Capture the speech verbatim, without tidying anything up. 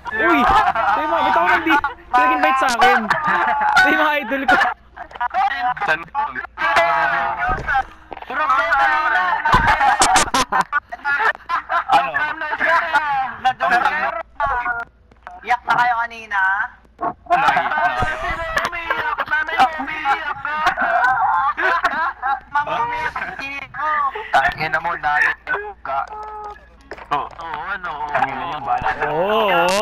Uy! Ito yung mga, ba't ako nandi? Nag-invite sa akin. Ito yung mga idol ko. San? Ano? Iyak na kayo kanina? Nakita na kayo. Mamamiyak ko. Tangin na mo natin. Oo, ano? Tangin na yung bala na. Oo, oo.